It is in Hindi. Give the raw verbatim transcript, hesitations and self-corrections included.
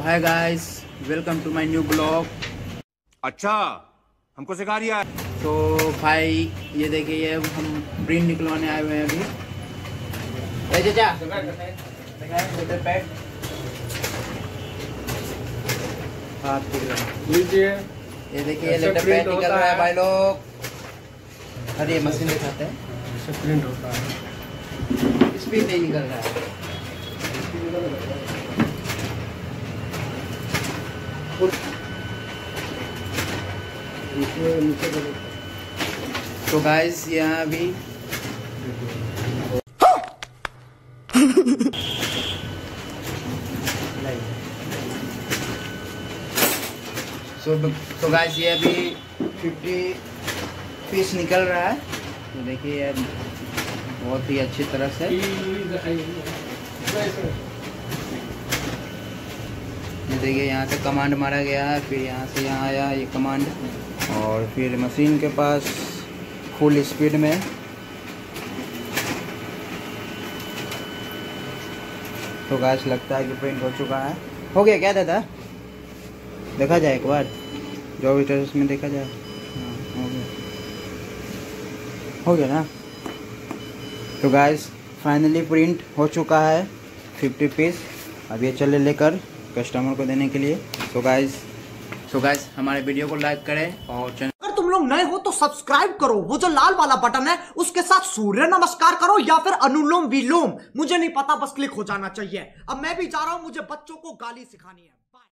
Hi guys, welcome to my new blog. अच्छा, हमको सिखा रिया है। तो भाई ये देखिए, ये हम प्रिंट निकलवाने आए हुए हैं अभी। ए चाचा, हाथ पकड़ लीजिए। ये देखिए, ये लेटर पैड निकल रहा है भाई लोग। अरे ये मशीन दिखाते हैं, इससे प्रिंट होता है। स्पीड नहीं निकल रहा है। तो गाइस यहाँ भी so, तो गाइस ये अभी फिफ्टी पीस निकल रहा है। तो देखिए यार, बहुत ही अच्छी तरह से ये देखिए, यहाँ से कमांड मारा गया है, फिर यहाँ से यहाँ आया ये कमांड, और फिर मशीन के पास फुल स्पीड में। तो गाइस लगता है कि प्रिंट हो चुका है। हो गया क्या दादा? देखा जाए एक बार, जो भी टेस्ट में देखा जाए। हाँ, हो गया हो गया ना। तो गाइस फाइनली प्रिंट हो चुका है फिफ्टी पीस। अब ये चले लेकर कस्टमर को देने के लिए। तो गाइस तो गाइस हमारे वीडियो को लाइक करें, और चैनल अगर तुम लोग नए हो तो सब्सक्राइब करो। वो जो लाल वाला बटन है उसके साथ सूर्य नमस्कार करो या फिर अनुलोम विलोम, मुझे नहीं पता, बस क्लिक हो जाना चाहिए। अब मैं भी जा रहा हूं, मुझे बच्चों को गाली सिखानी है।